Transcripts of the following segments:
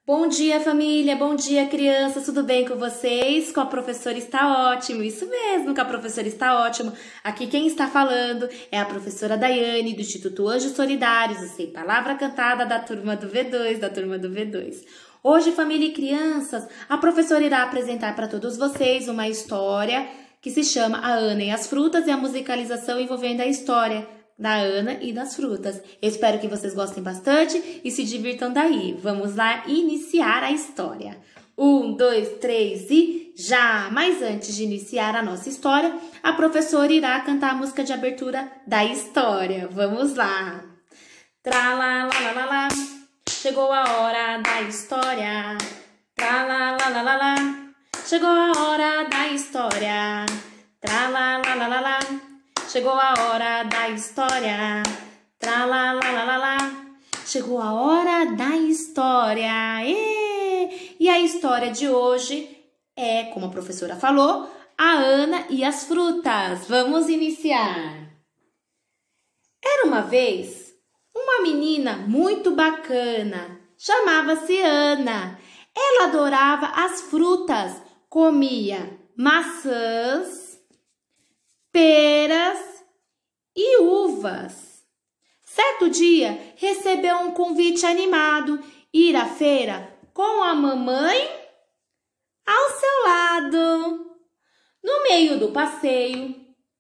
Bom dia, família! Bom dia, crianças! Tudo bem com vocês? Com a professora está ótimo! Isso mesmo, com a professora está ótimo! Aqui quem está falando é a professora Daiane, do Instituto Anjos Solidários, o Sem Palavra Cantada da turma do V2, Hoje, família e crianças, a professora irá apresentar para todos vocês uma história que se chama A Ana e as Frutas e a musicalização envolvendo a história da Ana e das frutas. Eu espero que vocês gostem bastante e se divirtam daí. Vamos lá iniciar a história. 1, 2, 3 e já! Mas antes de iniciar a nossa história, a professora irá cantar a música de abertura da história. Vamos lá! Tralalalala, chegou a hora da história. Tralalalala, chegou a hora da história. Tralalalala, chegou a hora da história. Tralalalala, chegou a hora da história. E a história de hoje é, como a professora falou, a Ana e as frutas. Vamos iniciar. Era uma vez uma menina muito bacana. Chamava-se Ana. Ela adorava as frutas. Comia maçãs, peras e uvas. Certo dia, recebeu um convite animado, ir à feira com a mamãe ao seu lado. No meio do passeio,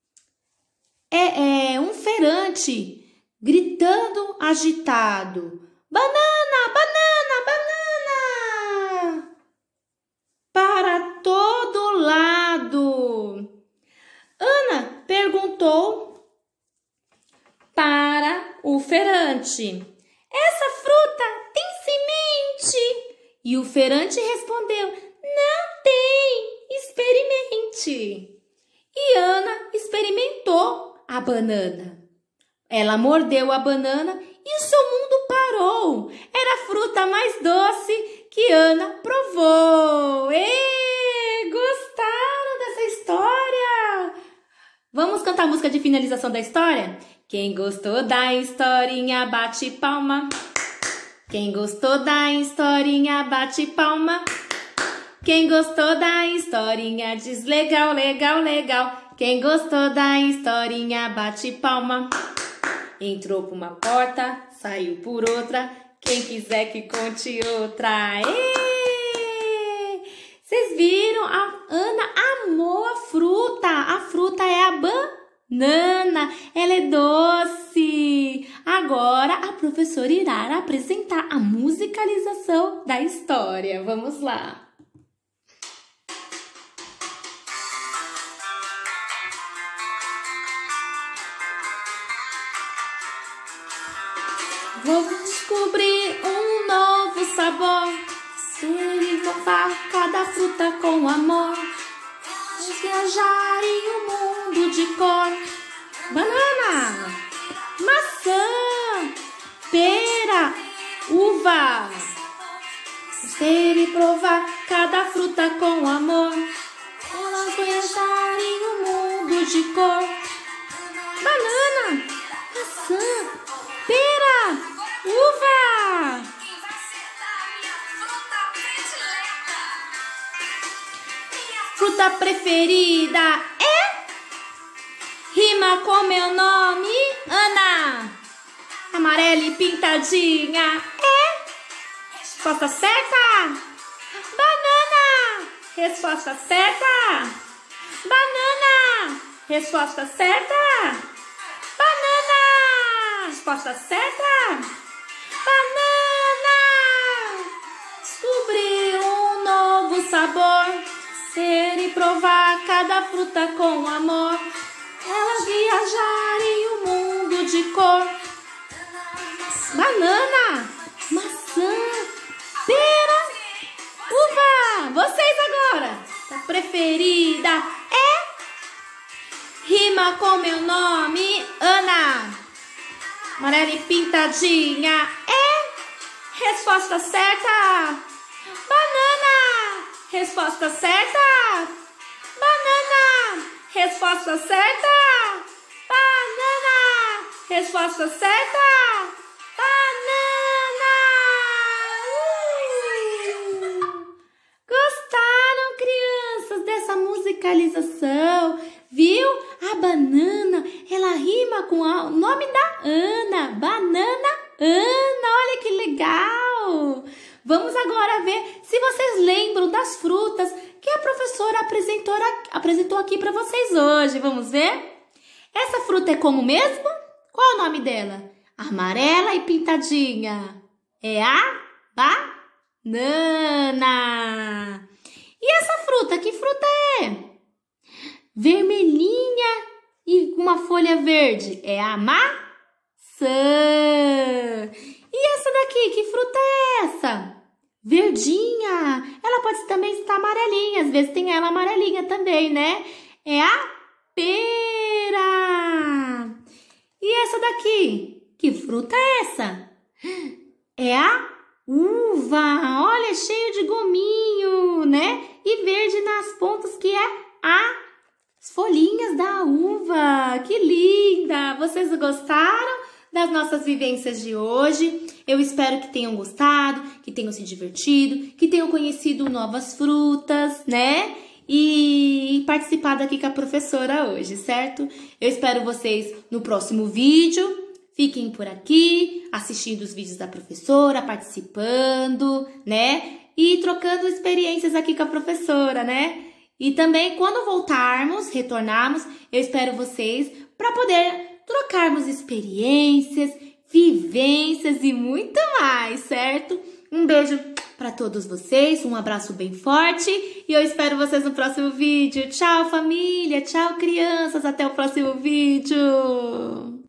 um feirante gritando agitado: banana, banana, banana! Para todo lado. Ana perguntou para o feirante: essa fruta tem semente? E o feirante respondeu: não tem, experimente. E Ana experimentou a banana. Ela mordeu a banana e seu mundo parou. Era a fruta mais doce que Ana provou. Gostaram dessa história? Vamos cantar a música de finalização da história? Quem gostou da historinha, bate palma. Quem gostou da historinha, bate palma. Quem gostou da historinha, diz legal, legal, legal. Quem gostou da historinha, bate palma. Entrou por uma porta, saiu por outra. Quem quiser que conte outra. Vocês viram? A Ana amou a fruta. A fruta é a banana. Ela é doce. Agora a professora irá apresentar a musicalização da história. Vamos lá. Vou descobrir um novo sabor. Se inovar cada fruta com amor. Vamos viajar em um mundo de cor. Banana, maçã, pera, uva. Ter e provar cada fruta com amor. Vamos viajar em um mundo de cor. Banana, maçã, pera, uva. Fruta preferida é? Rima com meu nome, Ana. Amarela e pintadinha é? Resposta certa? Banana. Resposta certa? Banana. Resposta certa? Banana. Resposta certa? Banana. Descobri um novo sabor. Ser e provar cada fruta com amor. Elas viajar em um mundo de cor. Banana, maçã, pera, uva. Vocês agora. A preferida é? Rima com meu nome, Ana. Amarela e pintadinha é? Resposta certa? Banana. Resposta certa? Banana. Resposta certa? Banana. Resposta certa? Banana. Ana, olha que legal! Vamos agora ver se vocês lembram das frutas que a professora apresentou aqui para vocês hoje. Vamos ver? Essa fruta é como mesmo? Qual é o nome dela? Amarela e pintadinha. É a banana. E essa fruta, que fruta é? Vermelhinha e com uma folha verde. É a maçã. E essa daqui, que fruta é essa? Verdinha. Ela pode também estar amarelinha. Às vezes tem ela amarelinha também, né? É a pera. E essa daqui? Que fruta é essa? É a uva. Olha, cheio de gominho, né? E verde nas pontas, que é as folhinhas da uva. Que linda! Vocês gostaram das nossas vivências de hoje? Eu espero que tenham gostado, que tenham se divertido, que tenham conhecido novas frutas, né? E participado aqui com a professora hoje, certo? Eu espero vocês no próximo vídeo. Fiquem por aqui, assistindo os vídeos da professora, participando, né? E trocando experiências aqui com a professora, né? E também, quando voltarmos, retornarmos, eu espero vocês para poder trocarmos experiências, vivências e muito mais, certo? Um beijo para todos vocês, um abraço bem forte e eu espero vocês no próximo vídeo. Tchau, família! Tchau, crianças! Até o próximo vídeo!